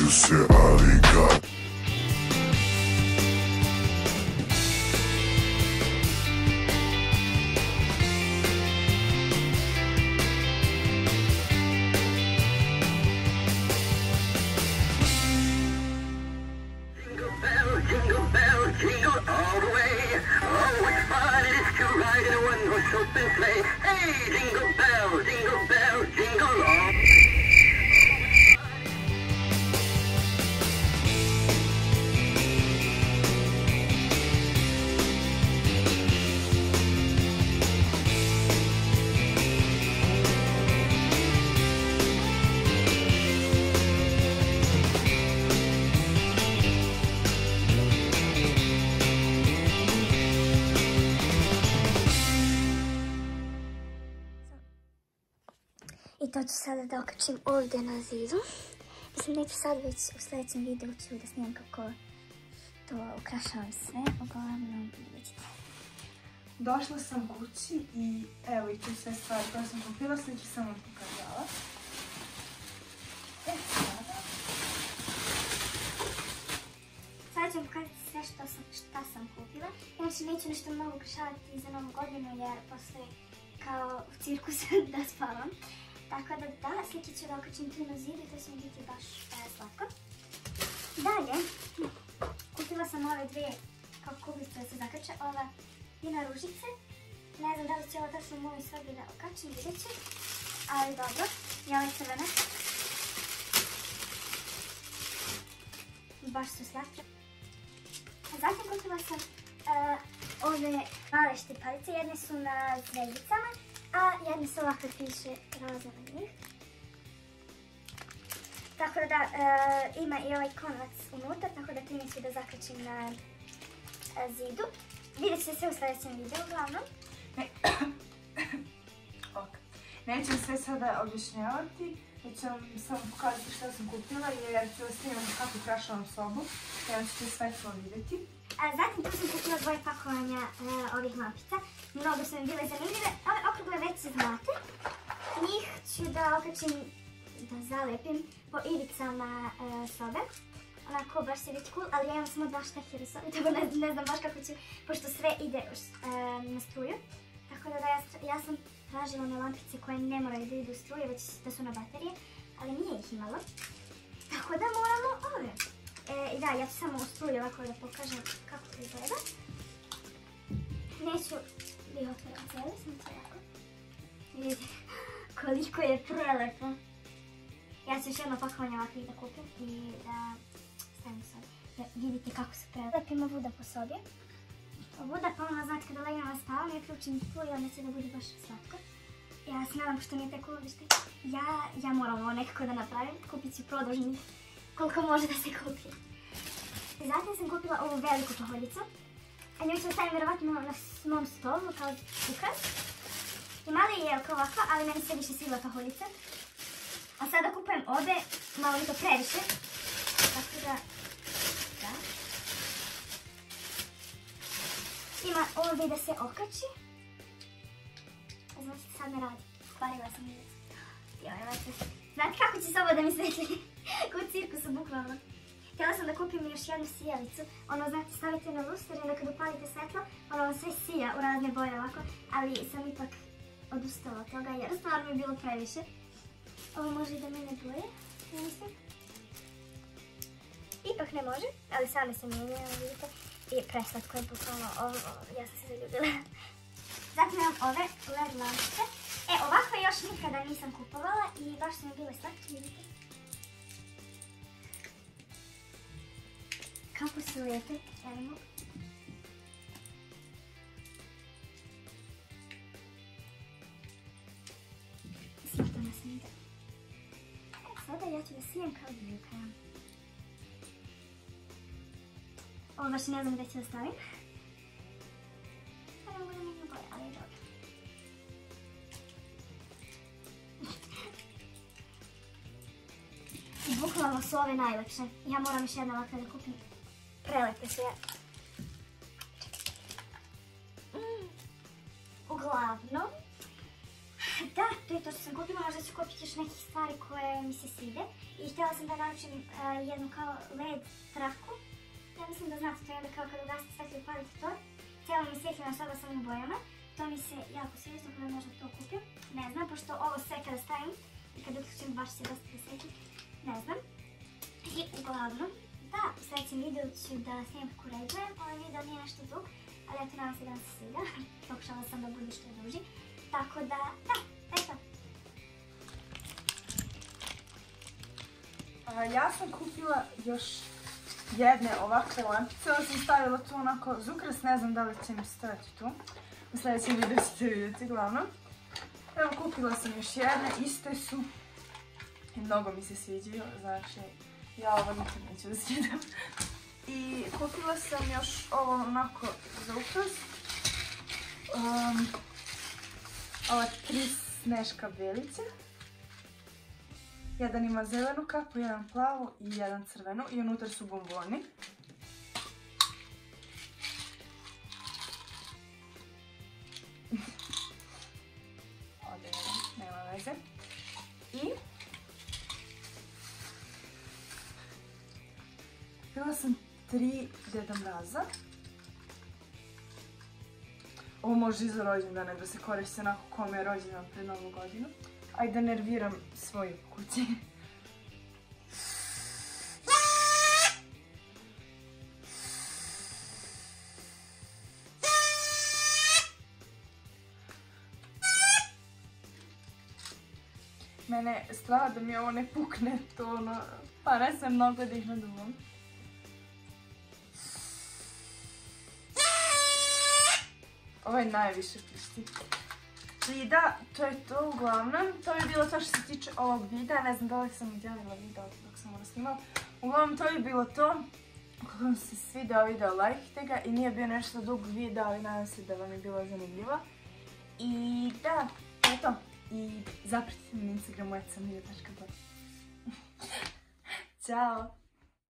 Neću se, ali kad Jingle bell, jingle all the way. Oh, what fun it is to ride in a one-horse open sleigh. Hey, jingle bell, jingle all the way. I to ću sada da okačim ovdje na zidu. Mislim, neću sad, već u sljedećem videu ću da snimam kako to ukrašavam sve. Uglavnom, vidjet ćete. Došla sam kući i evo i tu sve stvari koje sam kupila, sve ću samo pokazala. Sada ću vam pokazati sve šta sam kupila. Inače, neću nešto mnogo ukrašavati za novu godinu jer postoji kao u cirkusu da spavam. Tako da slike ću da okačim tu na zidu i to će mi biti baš slatko. Dalje, kupila sam ove dvije kao kuglice da se zakače, ova Dina ružice. Ne znam da li će ovo tačno u mojoj sobi da okačim, vidjet ću. Ali dobro, i ove crvene. Baš su slatke. Zatim kupila sam ove male štipalice, jedne su na zvezdicama, a jedne su ovakve piše roza na njih. Tako da ima i ovaj konac unutra, tako da time ću da zakačim na zidu. Vidjet ćete sve u sljedećem videu uglavnom. Neću sve sada objašnjavati, već ću vam samo pokazati šta sam kupila jer ću vas snimati kako ukrašavam sobu i onda ćete sve to vidjeti. Zatim tu sam kupila dvoje pakovanja ovih mapica. Mnogo su mi bile zanimljive. Ove okrugle već se znate. Njih ću da okačim, da zalepim po ivicama sobe. Onako baš će biti cool, ali ja imam samo dva štehira u sobi, tako ne znam baš kako ću, pošto sve ide na struju. Tako da ja sam tražila one lampice koje ne moraju da idu u struju, već da su na baterije, ali nije ih imalo. Tako da moramo ove. I da, ja ću samo u struju ovako da pokažem kako to izgleda. Neću da ih otvoram cijeli, samo ću ovako. Vidite koliko je prelepo. Ja ću još jedno pakovanje ovakvih da kupim i da stavim u sobi. Da vidite kako su prelepim ovuda po sobi. Ovuda, pa ono znači kada legam na spavam i uključim tu i onda će da bude baš slatko. Ja se nadam što mi je tako uvište. Ja moram ovo nekako da napravim. Kupit ću produžnih koliko može da se kupi. Zatim sam kupila ovu veliku paholjicu. Nju ću stavim vjerovatno na mom stolu kao ukras. I mali je kao ovakva, ali meni se više sviđa paholjica. A sada kupujem obe, malo mi to previše. Tako da... Ima ovdje da se okači. Znači sad ne radi. Kvarila sam vidjeti. Znate kako će se ovo da mi svetli? Kao u cirkusu, bukvalno. Htjela sam da kupim još jednu sijalicu. Ono, znate, stavite na luster i onda kad upalite svetlo, ono vam sve sija u razne boje ovako. Ali sam ipak odustala od toga jer stvarno mi je bilo previše. Ovo može i da mene boje, mislim. Ipak ne može, ali same se mijenjaju, vidite. I preslatko je bukvalno ovo, ja sam se zaljubila. Zatim imam ove LED lampice. Ovako još nikada nisam kupovala i baš su mi bile slatke, vidite. Kako su lijepe, evo. Smatana sam ide. Sada ja ću da sijem kao dvijeka. Ovo baš ne znam gdje ću da stavim. Ne mogu da mi ne boje, ali je dobro. Bukvalno su ove najlepše. Ja moram još jedno ovakve da kupim. Prelepe su. Uglavnom, Da, to je to što sam kupila, možda ću kupiti još nekih stvari koje mi se svide. I htjela sam da naručim jednu kao LED traku. Ja mislim da znate to je onda kao kad ugasite svetlo i upalite to. Cijela mi svjetljena soba sam u bojama. To mi se jako sviđa, kada možda to kupim. Ne znam, pošto ovo sve kada stavim i kad uključim baš se dosta presvjetli. Ne znam. I uglavnom, da, u sljedećem videu ću da snijem kako ređujem. Ovaj video nije nešto dug, ali eto nadam se da vam se sviđa. Pokušala sam da bude što duži. Tako da, eto. Ja sam kupila još jedne ovakve lampice, ali sam stavila tu onako za ukras, ne znam da li će mi stojati tu. U sljedećem videu ćete vidjeti glavno. Evo kupila sam još jedne, iste su i mnogo mi se sviđaju, znači ja ovo nikad neću da skidam. I kupila sam još ovo onako za ukras. Ova 3 sneška bjelice. Jedan ima zelenu kapu, jedan plavu i jedan crvenu i unutar su bomboni. Ovdje jedan, nema veze. I kupila sam 3 Deda Mraza. Ovo može i za rođendane da se koristi onako kome je rođendan pred Novu godinu. Ajde da nerviram svoju kući. Mene strah da mi ovo ne pukne, to ono, pa ne sam mnogo da ih naduvam. Ovo je najviše pišti. I da, to je to uglavnom. To je bilo to što se tiče ovog videa. Ne znam da li sam udjelila video dok sam ovo snimala. Uglavnom, to je bilo to. Ako vam se svidao video, lajkite ga. I nije bio nešto dug video, ali nadam se da vam je bilo zanimljivo. I da, to je to. I zapratite me na Instagramu @samira.blog. Ćao!